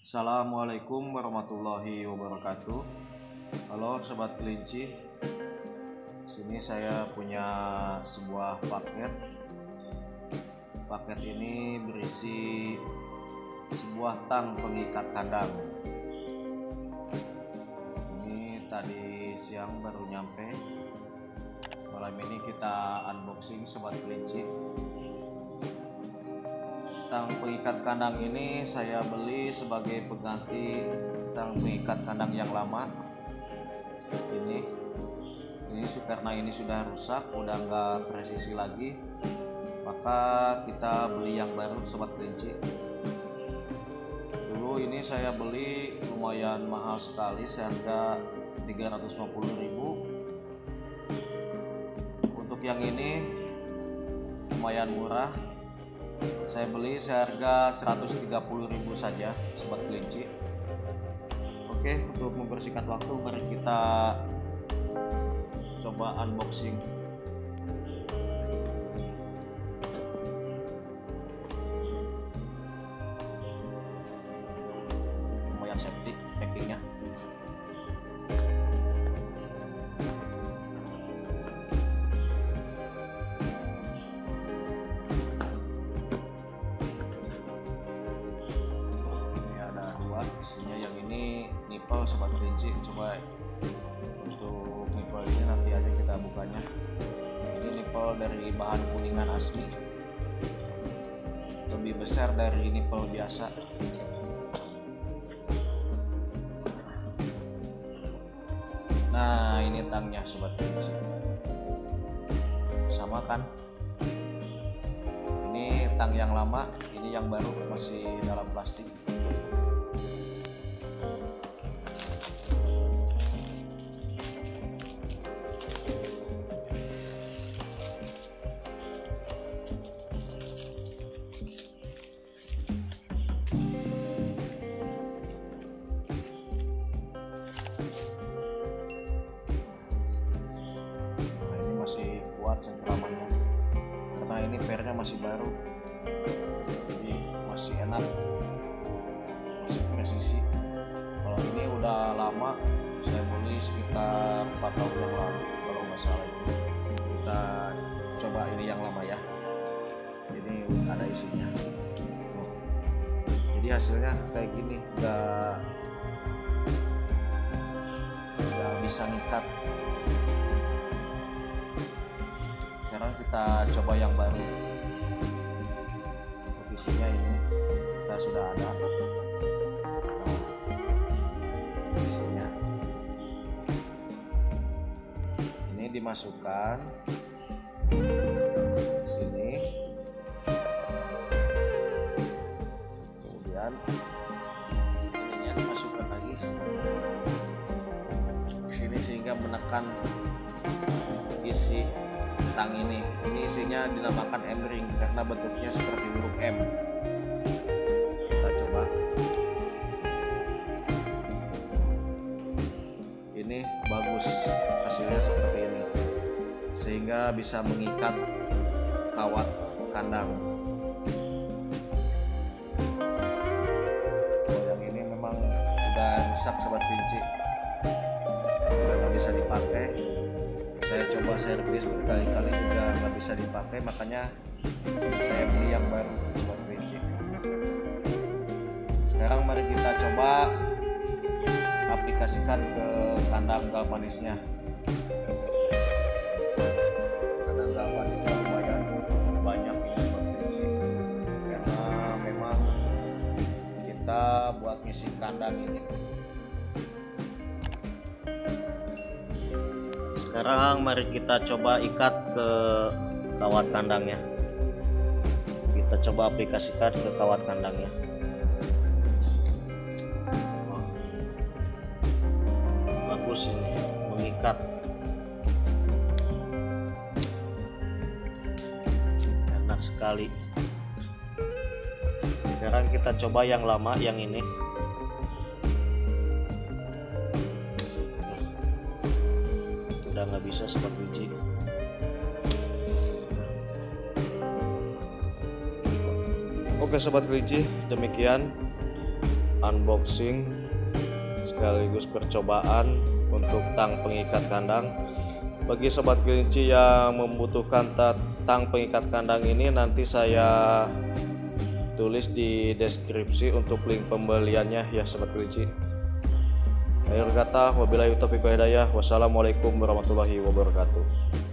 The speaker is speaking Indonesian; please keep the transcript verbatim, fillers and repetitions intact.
Assalamualaikum warahmatullahi wabarakatuh. Halo sobat kelinci. Sini saya punya sebuah paket. Paket ini berisi sebuah tang pengikat kandang. Ini tadi siang baru nyampe. Malam ini kita unboxing sobat kelinci. Tang pengikat kandang ini saya beli sebagai pengganti tang pengikat kandang yang lama. Ini, ini karena ini sudah rusak, udah nggak presisi lagi, maka kita beli yang baru sobat kelinci. Dulu ini saya beli lumayan mahal sekali, seharga tiga ratus lima puluh ribu. Untuk yang ini lumayan murah. Saya beli seharga seratus tiga puluh ribu saja sobat kelinci. Oke, untuk mempersingkat waktu mari kita coba unboxing. Lumayan safety packingnya. Isinya yang ini nipple sobat kelinci. Coba untuk nipple ini nanti aja kita bukanya. Ini nipple dari bahan kuningan asli, lebih besar dari nipple biasa. Nah, ini tangnya sobat kelinci, sama kan? Ini tang yang lama, ini yang baru masih dalam plastik. Masih kuat cengkramannya karena ini pernya masih baru, jadi masih enak, masih presisi. Kalau ini udah lama, saya beli sekitar empat tahun yang lalu kalau nggak salah. Itu kita coba ini yang lama ya. Jadi ada isinya. Jadi hasilnya kayak gini, nggak nggak bisa ngikat. Sekarang kita coba yang baru. Untuk isinya ini kita sudah ada. Nah, isinya ini dimasukkan sini, kemudian ininya dimasukkan lagi ke sini sehingga menekan isi tang ini. Ini isinya dinamakan M-ring karena bentuknya seperti huruf M. Kita coba. Ini bagus, hasilnya seperti ini, sehingga bisa mengikat kawat kandang. Kalau yang ini memang udah rusak sobat kelinci, udah nggak bisa dipakai. Saya coba servis berkali-kali juga nggak bisa dipakai, makanya saya beli yang baru sobat kelinci. Sekarang mari kita coba aplikasikan ke kandang galvanisnya. Kandang galvanisnya lumayan banyak ini sobat kelinci, karena memang kita buat ngisi kandang ini. Sekarang mari kita coba ikat ke kawat kandangnya. Kita coba aplikasikan ke kawat kandangnya. Bagus ini, mengikat. Enak sekali. Sekarang kita coba yang lama, yang ini. Udah nggak bisa sobat kelinci. Oke sobat kelinci, demikian unboxing sekaligus percobaan untuk tang pengikat kandang. Bagi sobat kelinci yang membutuhkan tang pengikat kandang ini, nanti saya tulis di deskripsi untuk link pembeliannya ya sobat kelinci. Akhir kata, wabillahi taufiq wal hidayah. Wassalamualaikum warahmatullahi wabarakatuh.